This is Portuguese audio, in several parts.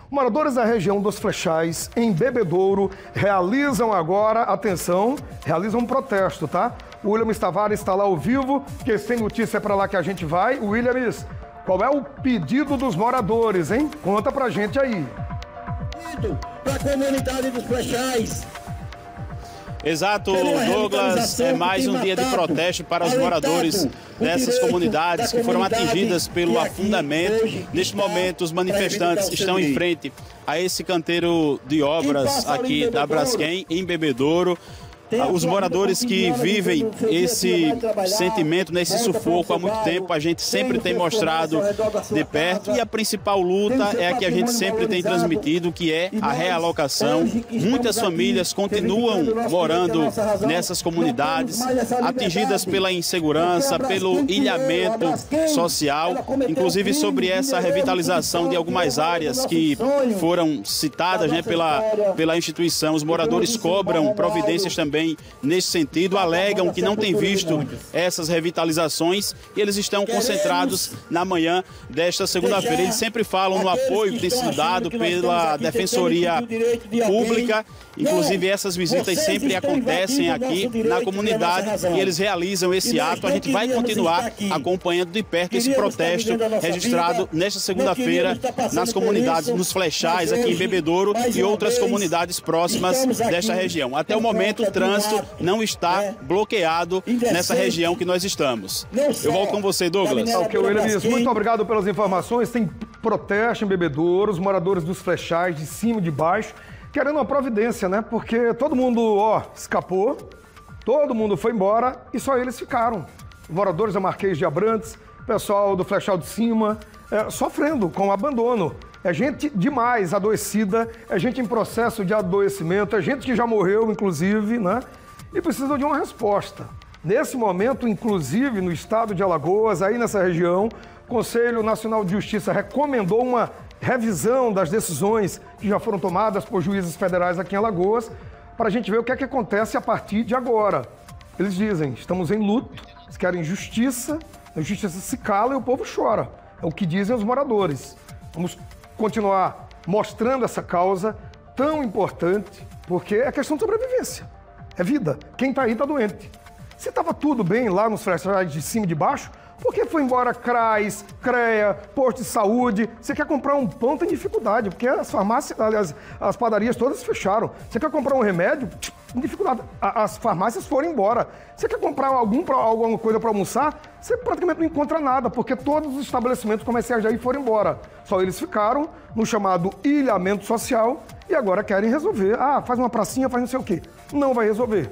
Moradores da região dos Flechais, em Bebedouro, realizam agora, atenção, realizam um protesto, tá? O Williams Tavares está lá ao vivo, porque sem notícia é para lá que a gente vai. Williams, qual é o pedido dos moradores, hein? Conta pra gente aí. Para a comunidade dos Flechais. Exato, Douglas, é mais um dia de protesto para os moradores dessas comunidades que foram atingidas pelo afundamento. Neste momento, os manifestantes estão em frente a esse canteiro de obras aqui da Braskem, em Bebedouro. Os moradores que vivem esse sentimento, nesse sufoco há muito tempo, a gente sempre tem mostrado de perto, e a principal luta é a que a gente sempre tem transmitido, que é a realocação. Muitas famílias continuam morando nessas comunidades, atingidas pela insegurança, pelo ilhamento social, inclusive sobre essa revitalização de algumas áreas que foram citadas, né, pela instituição. Os moradores cobram providências também nesse sentido, alegam que não têm visto essas revitalizações e eles estão concentrados na manhã desta segunda-feira. Eles sempre falam no apoio que tem sido dado pela Defensoria Pública, inclusive essas visitas sempre acontecem aqui na comunidade e eles realizam esse ato. A gente vai continuar acompanhando de perto esse protesto registrado nesta segunda-feira nas comunidades, nos Flechais, aqui em Bebedouro e outras comunidades próximas desta região. Até o momento, o trânsito não está bloqueado nessa região que nós estamos. Eu volto com você, Douglas. Ok, Williams, muito obrigado pelas informações. Tem protesto em Bebedouro, os moradores dos Flechais, de cima e de baixo, querendo uma providência, né? Porque todo mundo, escapou, todo mundo foi embora e só eles ficaram. Moradores da Marquês de Abrantes, pessoal do Flechal de Cima, sofrendo com o abandono. É gente demais adoecida, é gente em processo de adoecimento, é gente que já morreu, inclusive, né? E precisa de uma resposta. Nesse momento, inclusive, no estado de Alagoas, aí nessa região, o Conselho Nacional de Justiça recomendou uma revisão das decisões que já foram tomadas por juízes federais aqui em Alagoas, para a gente ver o que é que acontece a partir de agora. Eles dizem, estamos em luto, eles querem justiça, a justiça se cala e o povo chora. É o que dizem os moradores. Vamos continuar mostrando essa causa tão importante, porque é questão de sobrevivência, é vida. Quem está aí está doente. Se estava tudo bem lá nos Flechais de cima e de baixo, por que foi embora CRAS, CREA, posto de saúde? Você quer comprar um pão, tem dificuldade, porque as farmácias, aliás, as padarias todas fecharam. Você quer comprar um remédio? Tem dificuldade. As farmácias foram embora. Você quer comprar alguma coisa para almoçar? Você praticamente não encontra nada, porque todos os estabelecimentos comerciais aí foram embora. Só eles ficaram no chamado ilhamento social e agora querem resolver. Faz uma pracinha, faz não sei o quê. Não vai resolver.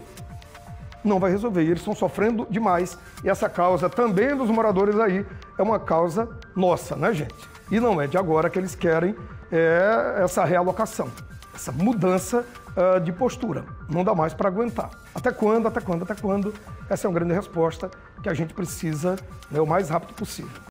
Não vai resolver. E eles estão sofrendo demais. E essa causa também dos moradores aí é uma causa nossa, né, gente? E não é de agora que eles querem essa realocação, essa mudança de postura. Não dá mais para aguentar. Até quando? Até quando? Até quando? Essa é uma grande resposta que a gente precisa, o mais rápido possível.